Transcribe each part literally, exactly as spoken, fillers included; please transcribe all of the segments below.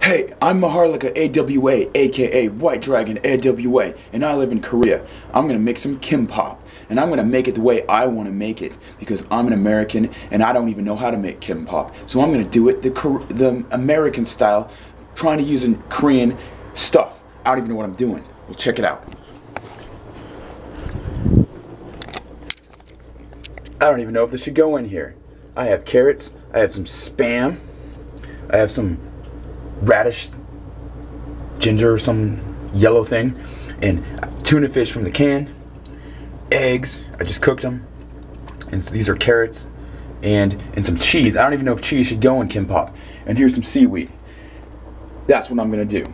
Hey, I'm Maharlika A W A, aka White Dragon A W A, and I live in Korea. I'm gonna make some Kimbap, and I'm gonna make it the way I want to make it because I'm an American and I don't even know how to make Kimbap. So I'm gonna do it the the American style, trying to use Korean stuff. I don't even know what I'm doing. Well, check it out. I don't even know if this should go in here. I have carrots. I have some Spam. I have some radish, ginger, or some yellow thing, and tuna fish from the can, eggs, I just cooked them, and so these are carrots, and and some cheese. I don't even know if cheese should go in Kimbap. And here's some seaweed. That's what I'm gonna do.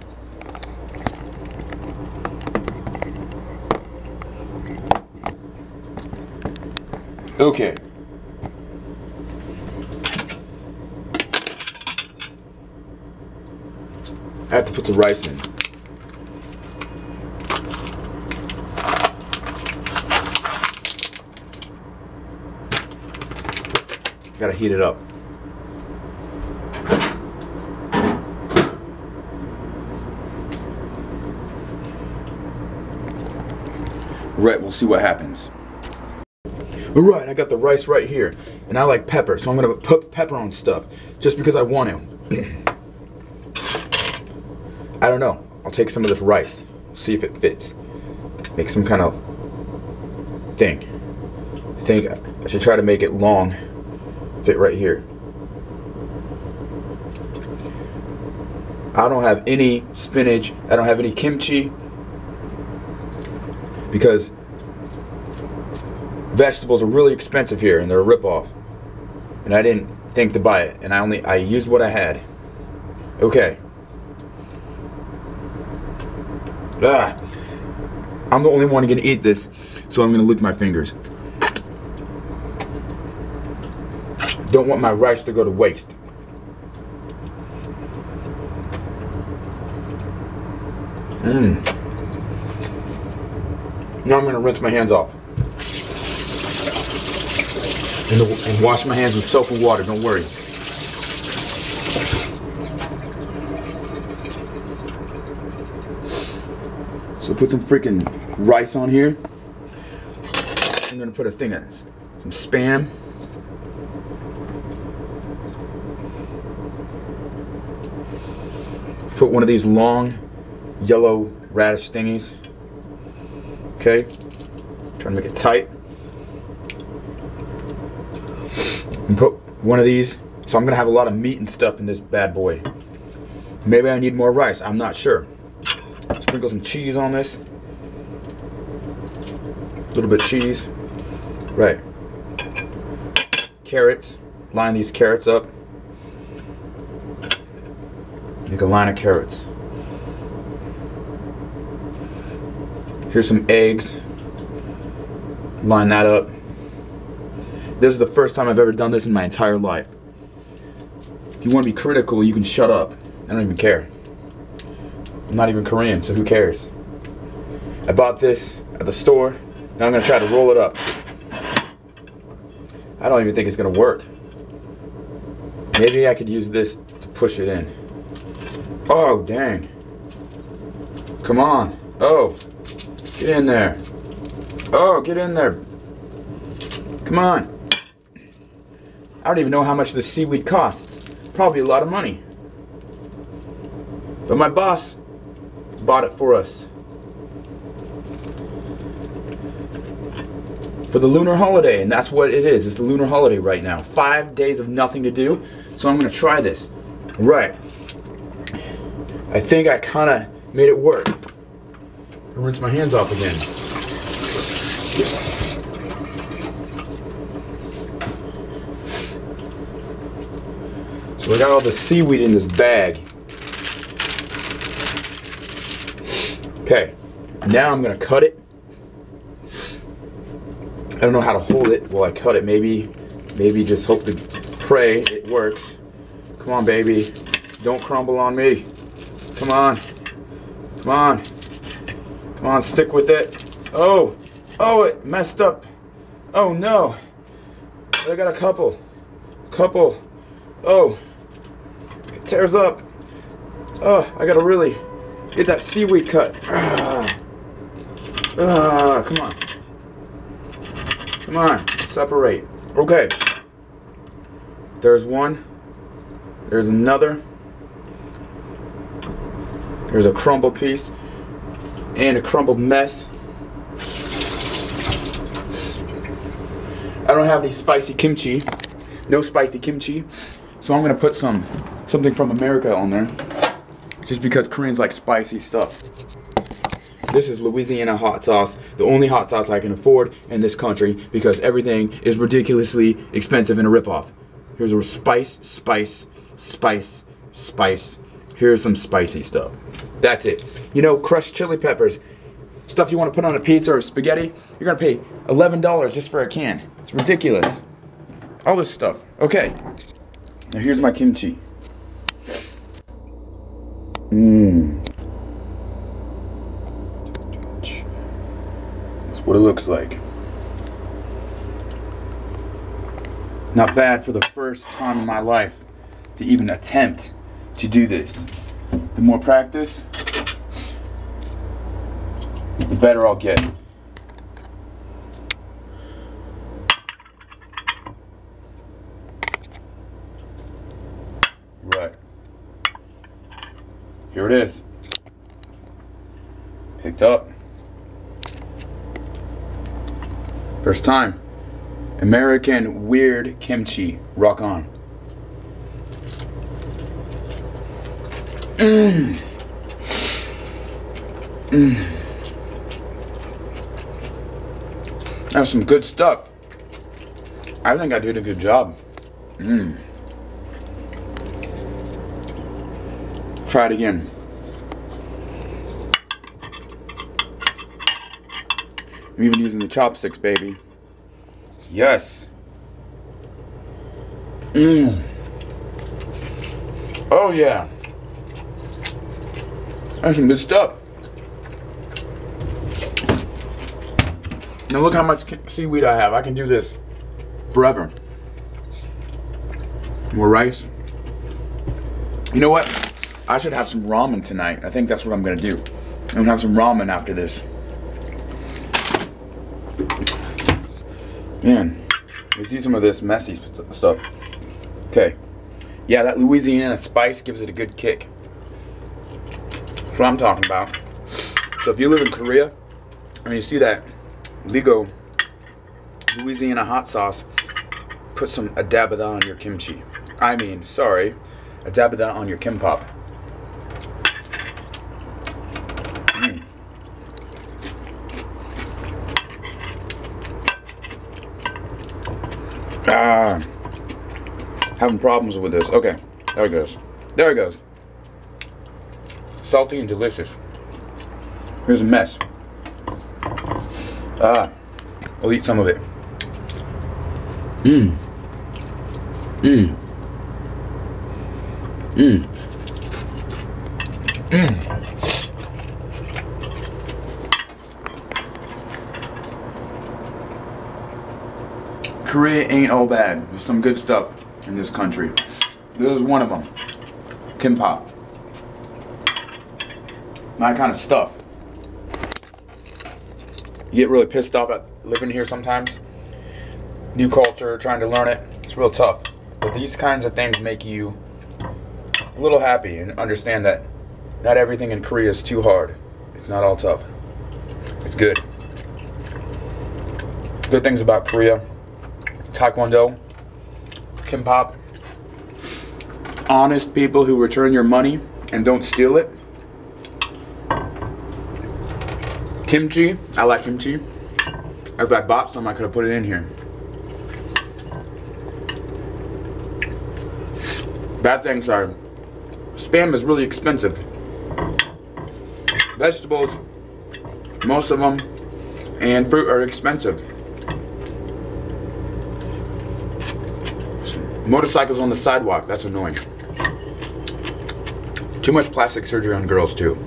Okay. I have to put the rice in. Gotta heat it up. Right, we'll see what happens. Alright, I got the rice right here. And I like pepper, so I'm gonna put pepper on stuff just because I want to. I don't know. I'll take some of this rice, see if it fits. Make some kind of thing. I think I should try to make it long, fit right here. I don't have any spinach. I don't have any kimchi because vegetables are really expensive here and they're a ripoff. And I didn't think to buy it, and I only I used what I had. Okay. Ah, I'm the only one gonna eat this, so I'm gonna lick my fingers. Don't want my rice to go to waste. Mmm. Now I'm gonna rinse my hands off. And, the, and wash my hands with soap and water, don't worry. So put some freaking rice on here. I'm gonna put a thing of some Spam. Put one of these long yellow radish thingies. Okay. Trying to make it tight. And put one of these. So I'm gonna have a lot of meat and stuff in this bad boy. Maybe I need more rice, I'm not sure. Sprinkle some cheese on this. A little bit of cheese. Right. Carrots. Line these carrots up. Make a line of carrots. Here's some eggs. Line that up. This is the first time I've ever done this in my entire life. If you want to be critical, you can shut up. I don't even care. I'm not even Korean, so who cares? I bought this at the store, and I'm gonna try to roll it up. I don't even think it's gonna work. Maybe I could use this to push it in. Oh, dang. Come on. Oh, get in there. Oh, get in there. Come on. I don't even know how much this seaweed costs. Probably a lot of money. But my boss bought it for us for the lunar holiday, and that's what it is. It's the lunar holiday right now. Five days of nothing to do, so I'm gonna try this. Right. I think I kind of made it work. I'll rinse my hands off again. So I got all the seaweed in this bag. Okay, now I'm gonna cut it. I don't know how to hold it while I cut it. Maybe, maybe just hope to pray it works. Come on, baby. Don't crumble on me. Come on. Come on. Come on, stick with it. Oh, oh, it messed up. Oh no. I got a couple. Couple. Oh. It tears up. Oh, I gotta really get that seaweed cut. Ah, ah, come on. Come on, separate. Okay. There's one. There's another. There's a crumbled piece and a crumbled mess. I don't have any spicy kimchi. No spicy kimchi. So I'm gonna put some something from America on there. Just because Koreans like spicy stuff. This is Louisiana hot sauce, the only hot sauce I can afford in this country because everything is ridiculously expensive and a ripoff. Here's a spice, spice, spice, spice. Here's some spicy stuff. That's it. You know, crushed chili peppers, stuff you want to put on a pizza or spaghetti, you're gonna pay eleven dollars just for a can. It's ridiculous. All this stuff. Okay. Now here's my kimchi. Mmm. That's what it looks like. Not bad for the first time in my life to even attempt to do this. The more practice, the better I'll get. Right. Here it is. Picked up. First time. American weird kimchi. Rock on. Mmm. Mmm. That's some good stuff. I think I did a good job. Mmm. Try it again. I'm even using the chopsticks, baby. Yes. Mmm. Oh yeah. That's some good stuff. Now look how much seaweed I have. I can do this forever. More rice. You know what? I should have some ramen tonight. I think that's what I'm gonna do. I'm gonna have some ramen after this. Man, let's see some of this messy st stuff. Okay. Yeah, that Louisiana spice gives it a good kick. That's what I'm talking about. So if you live in Korea and you see that Lego Louisiana hot sauce, put some a dab of that on your kimchi. I mean, sorry, a dab of that on your kimbap. Mm. Ah, having problems with this. Okay, there it goes. There it goes. Salty and delicious. Here's a mess. Ah, I'll eat some of it. Mmm. Mmm. Mmm. Mmm. Korea ain't all bad. There's some good stuff in this country. This is one of them. Kimbap. My kind of stuff. You get really pissed off at living here sometimes. New culture, trying to learn it. It's real tough. But these kinds of things make you a little happy and understand that not everything in Korea is too hard. It's not all tough. It's good. Good things about Korea. Taekwondo, Kimbap, honest people who return your money and don't steal it. Kimchi, I like kimchi. If I bought some, I could have put it in here. Bad things are, spam is really expensive. Vegetables, most of them, and fruit are expensive. Motorcycles on the sidewalk, that's annoying. Too much plastic surgery on girls too.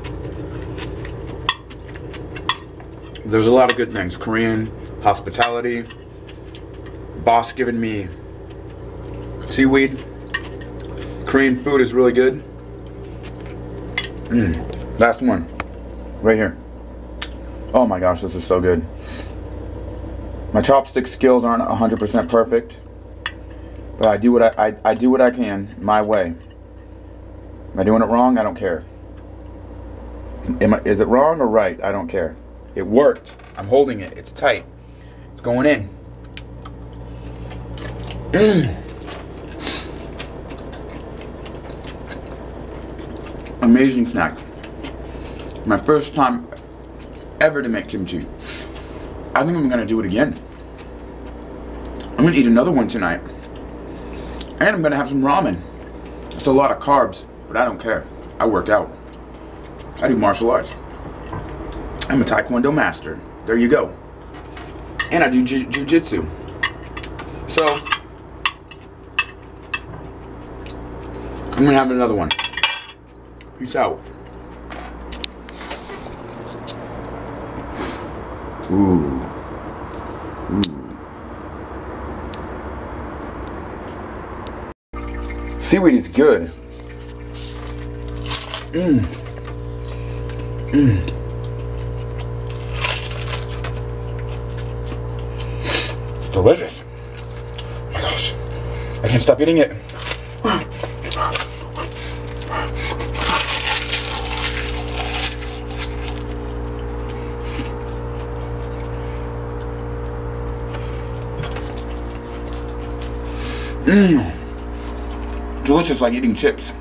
There's a lot of good things. Korean hospitality. Boss giving me seaweed. Korean food is really good. Mm. Last one. Right here. Oh my gosh, this is so good. My chopstick skills aren't one hundred percent perfect, but I do what I, I, I do what I can, my way. Am I doing it wrong? I don't care. Am I, is it wrong or right? I don't care. It worked. I'm holding it. It's tight. It's going in. Mm. Amazing snack. My first time ever to make kimchi. I think I'm gonna do it again. I'm gonna eat another one tonight. And I'm gonna have some ramen. It's a lot of carbs, but I don't care. I work out. I do martial arts. I'm a taekwondo master. There you go. And I do jiu-jitsu. So, I'm gonna have another one. Peace out. Ooh. Ooh. Seaweed is good. Mmm. Mmm. Delicious. Oh my gosh. I can't stop eating it. Mmm. Delicious, like eating chips.